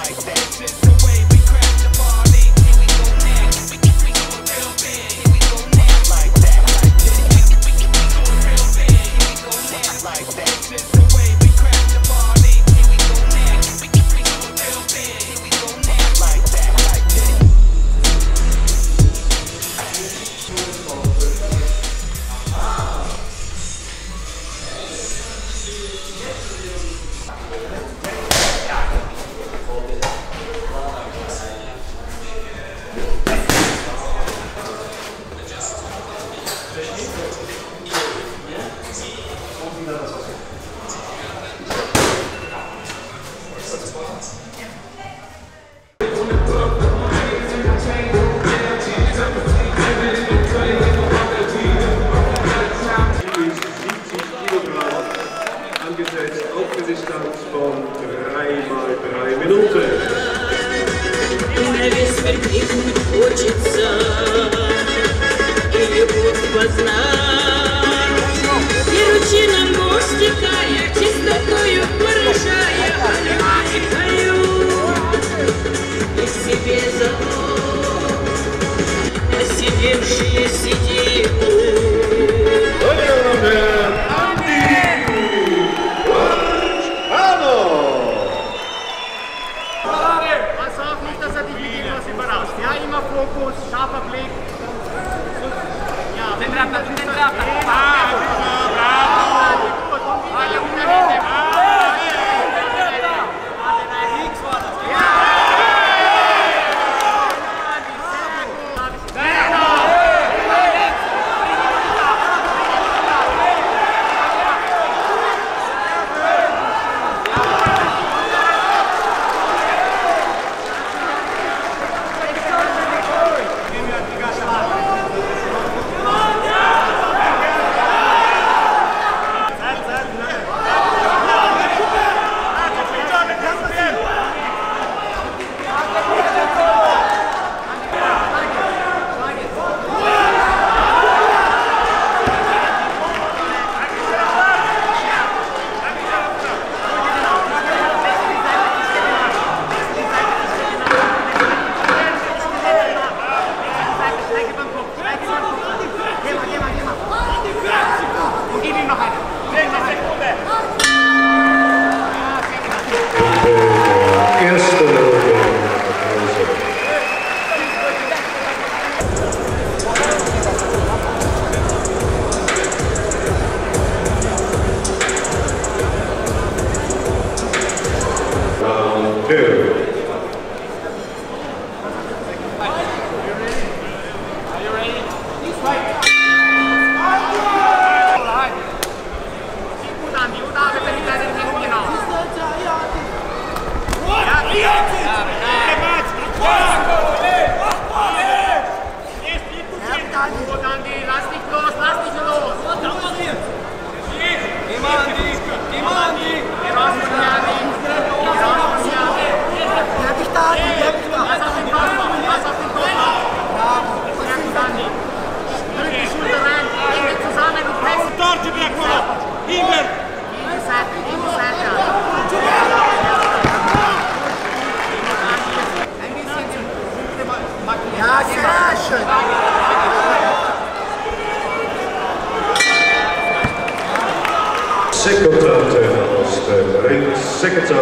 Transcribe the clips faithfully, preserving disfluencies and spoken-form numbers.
Sekundante aus dem Ring Sekundant.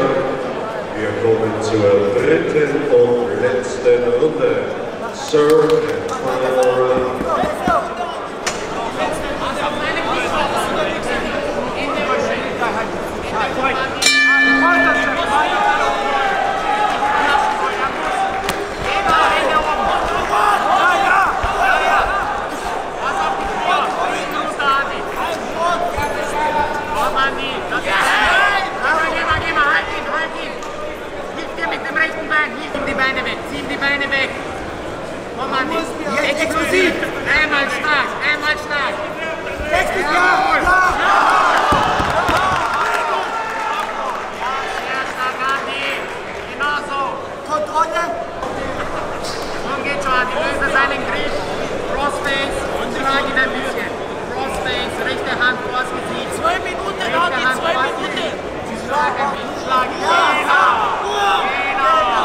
Wir kommen zur dritten und letzten Runde. Third and final round. Exklusiv! Einmal stark, einmal stark! Richtig, ja! Ja! Sehr stark, Andi! Genau so! Kontrolle! Nun geht schon, Andi, löse seinen Griff! Crossface und schlag ihn ein bisschen! Crossface, rechte Hand vors Gesicht! Zwei Minuten, Andi, zwei Minuten! Schlag ein bisschen, schlag ihn! Genau! Genau!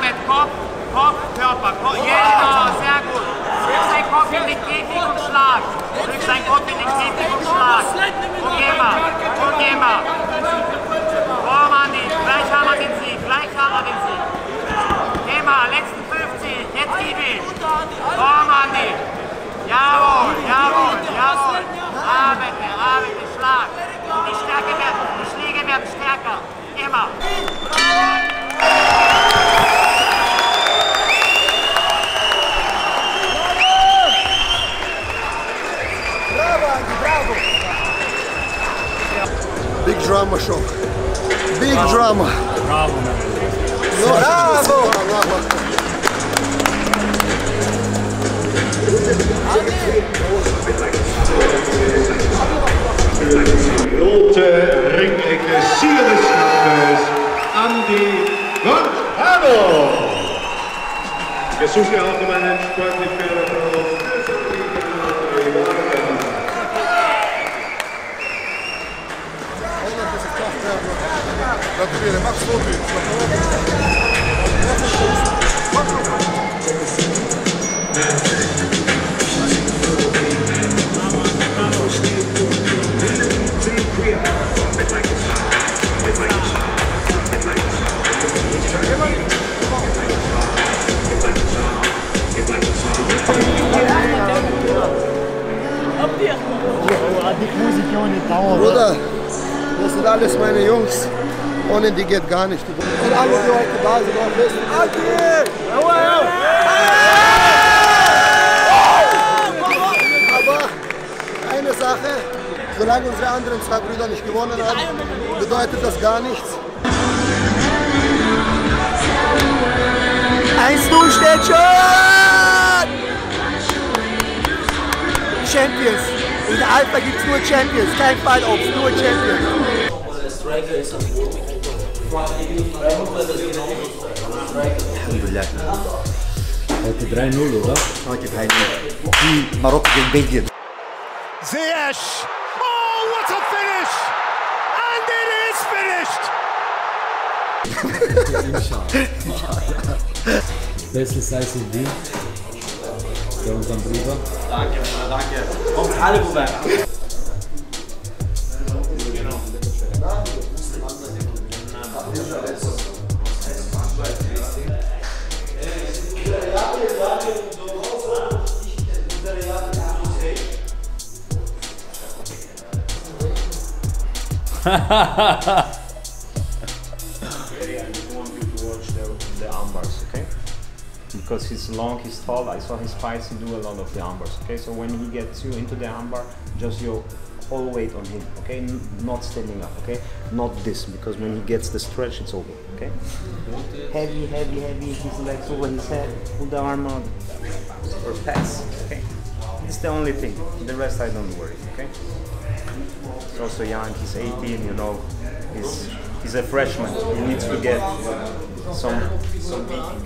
mit Kopf, Kopf, Körper. Kopf. Genau, sehr gut. Drück seinen Kopf in den Käfig und Schlag. Drück seinen Kopf in den Käfig und Schlag. Und geh mal, und geh mal. Oh Mann, gleich haben wir den Sieg, gleich haben wir den Sieg. Geh mal, letzten fünfzig, jetzt gib ihn. Oh Mann, jawohl, jawohl, jawohl. Arbeite, arbeite, Schlag. Und die Stärke wird, die Schläge werden stärker. Immer. Big drama show. Big bravo. drama. Bravo, man. No, bravo. Bravo. Rote Ringecke, Sieger des Kampfes, Andi Montano. Jesus ja auch um einen sportlichen Applaus. Gratuliere, mach so viel. Bruder, das sind alles meine Jungs. Ohne die geht gar nicht. Und alle, die heute da sind, auch wissen, Adi! Aber eine Sache, solange unsere anderen zwei Brüder nicht gewonnen haben, bedeutet das gar nichts. eins null steht schon! Champions! In der Alpha gibt es nur Champions, kein Fight-Ops, nur Champions. Alhamdulillah. Heute drei null, oder? Heute drei null. Wie Marokko gegen Belgien. Ziyech! Oh, what a finish! And it is finished! Beste Size in Wien. Für unseren Bruder. Danke, danke. Kommt alle vorbei. The armbars, okay? Because he's long, he's tall, I saw his fights, he do a lot of the armbars, okay? So when he gets you into the armbar, just your whole weight on him, okay? N not standing up, okay? Not this, because when he gets the stretch, it's over, okay? Heavy, heavy, heavy, his legs over his head, put the arm on, or pass, okay? It's the only thing, the rest I don't worry, okay? He's also young, he's eighteen, you know, he's, he's a freshman, he needs to get some, some beating.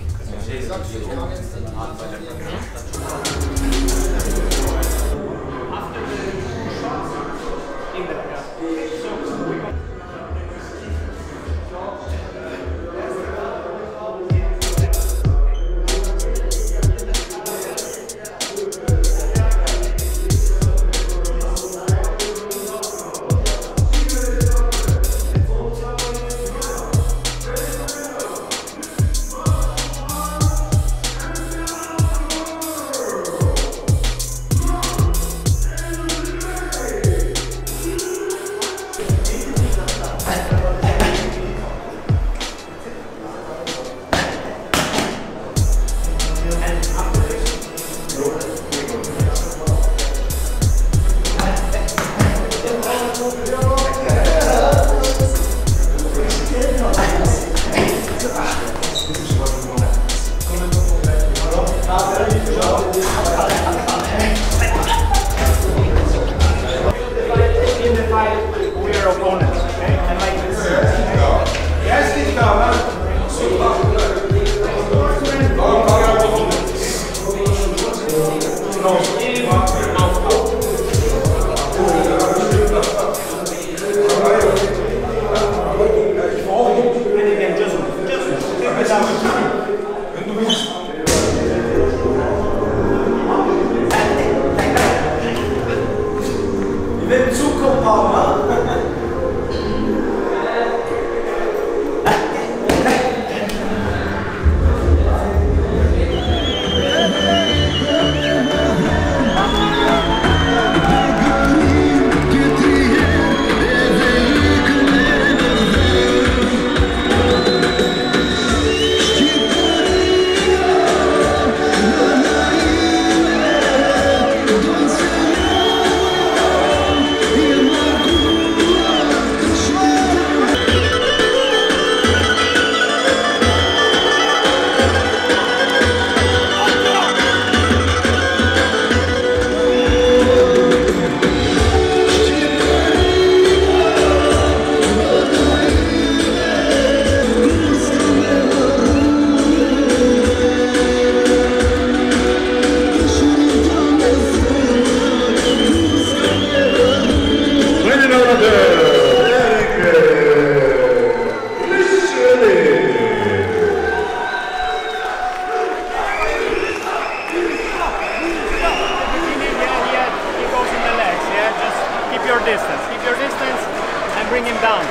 distance. Keep your distance and bring him down.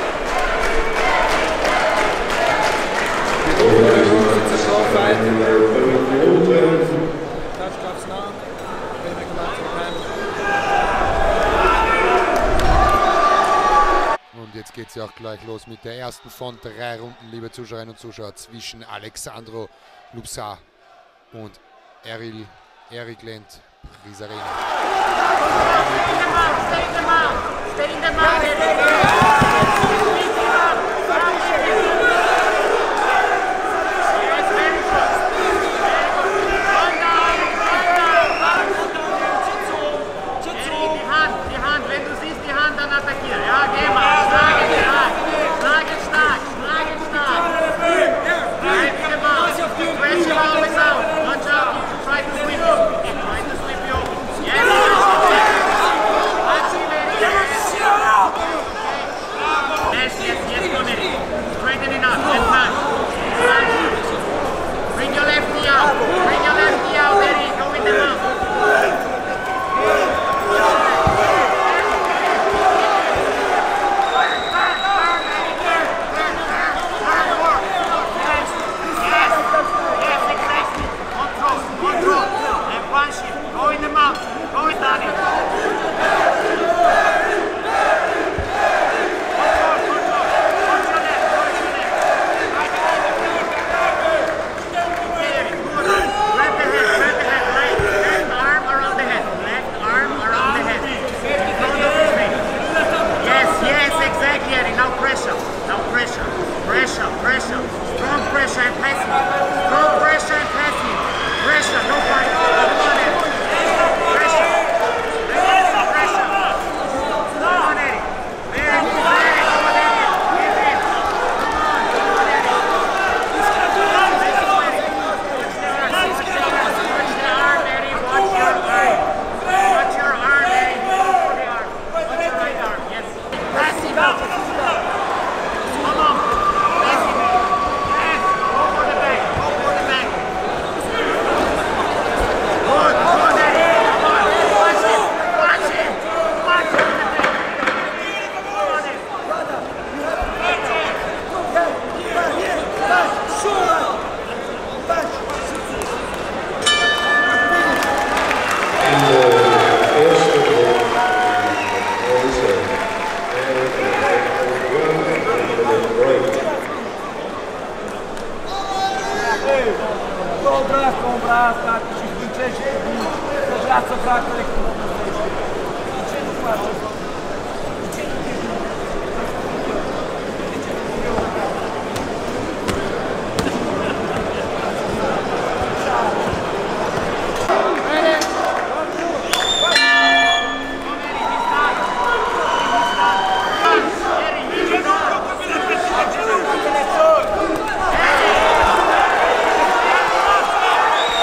Und jetzt geht es ja auch gleich los mit der ersten von drei Runden, liebe Zuschauerinnen und Zuschauer, zwischen Alexandro Lupsa und Eril Erikland Prisarena.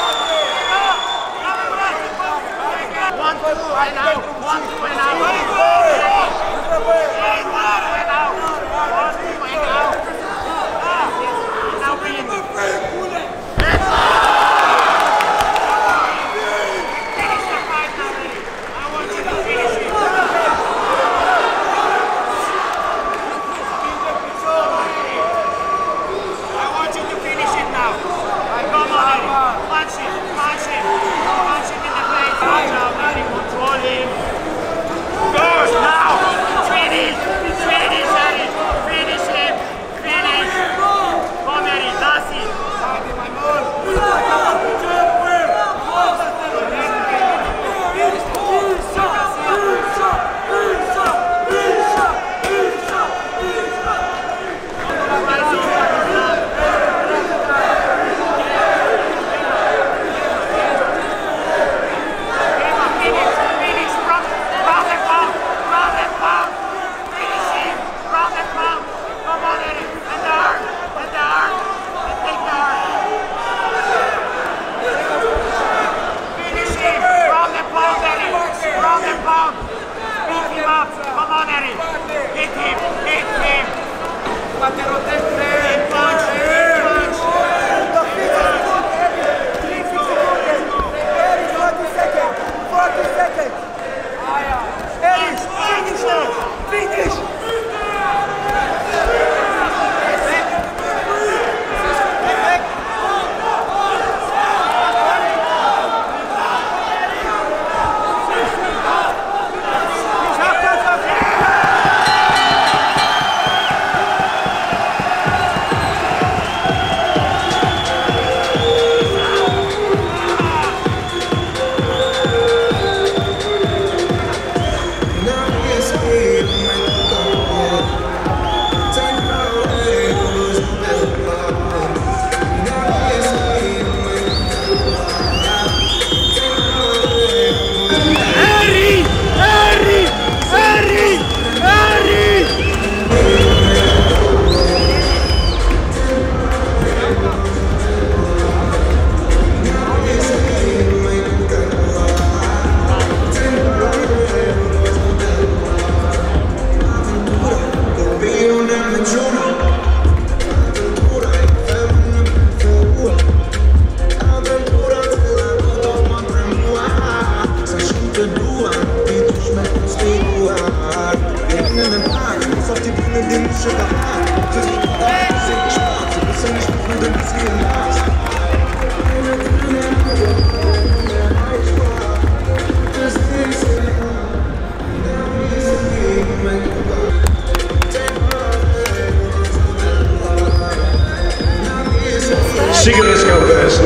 Right now, one, two, and out.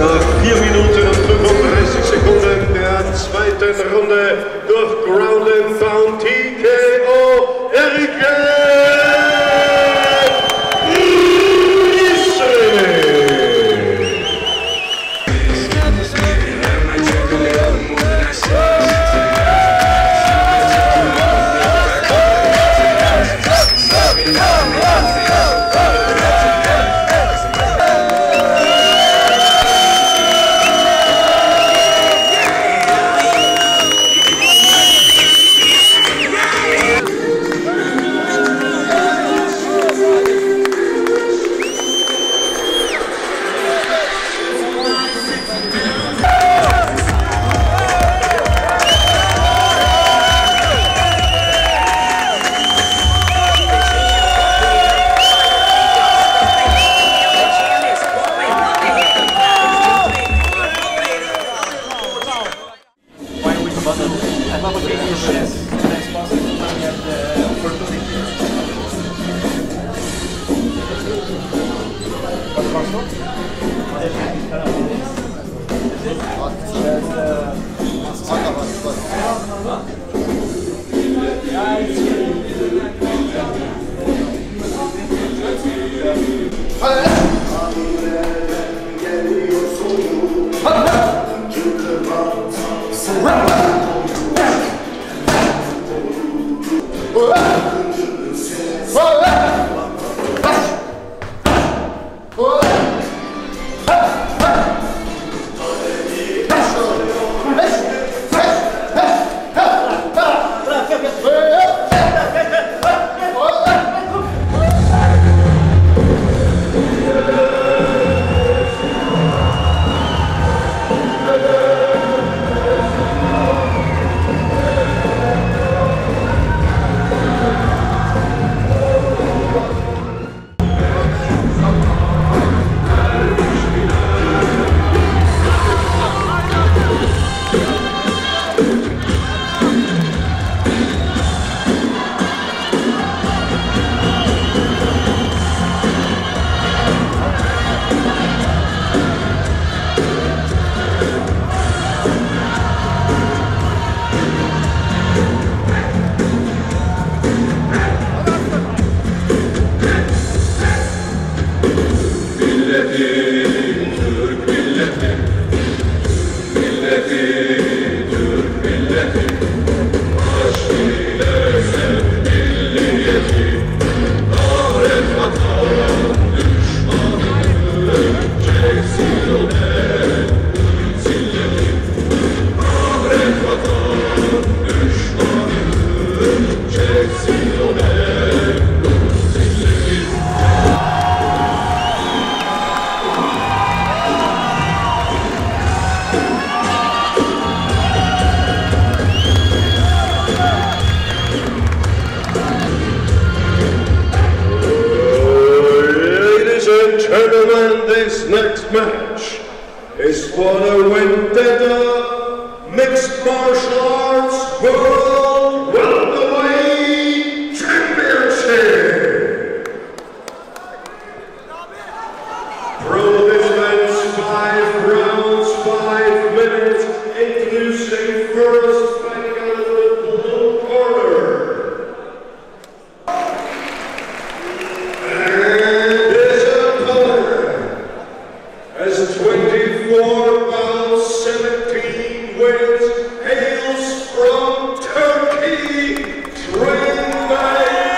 nach vier Minuten und fünfunddreißig Sekunden der zweiten Runde durch Ground and Pound T K O Erik This next match is for the Vendetta Mixed Martial Arts World Welterweight Championship. Pro-defense, five rounds, five minutes, introducing first fighting out of the blue corner. twenty-four pounds, seventeen wins, hails from Turkey, trained by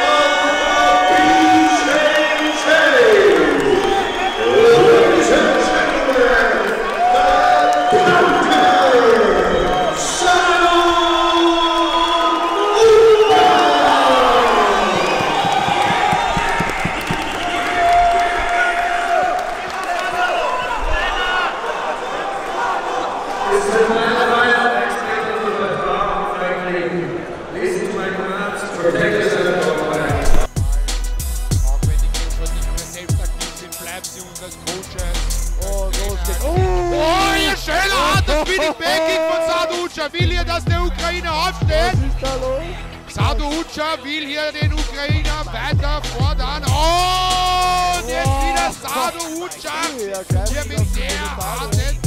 Abba Bishantai. Ladies and gentlemen, the Panther, Sadu will hier, dass der Ukrainer aufsteht. Was ist da los? Sadu Ucha will hier den Ukrainer weiter fordern. Und jetzt wieder Sadu Ucha hier mit sehr harten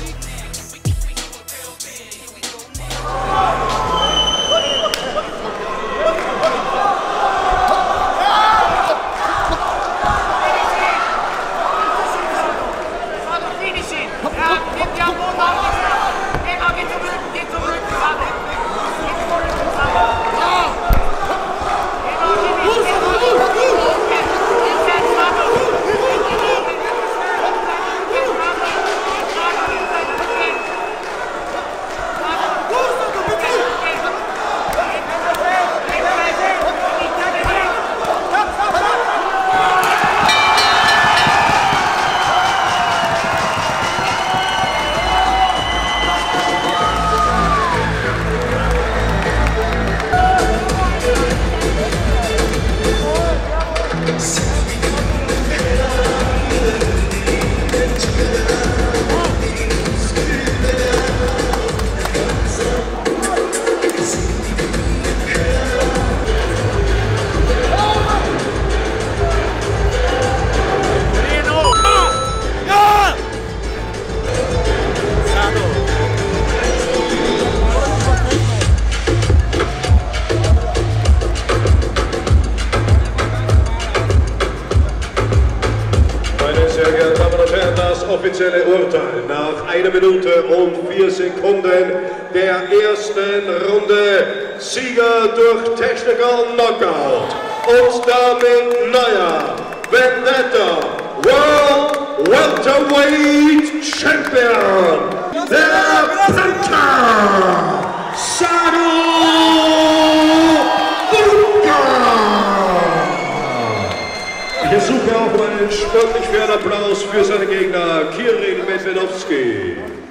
offizielle Urteil nach einer Minute und vier Sekunden der ersten Runde. Sieger durch Technical Knockout und damit neuer Vendetta World Welterweight Champion, der Panther, Sado Ucha. Hier suche auch einen sportlich fairen Applaus für seinen Gegner, Kirin Medvedovsky.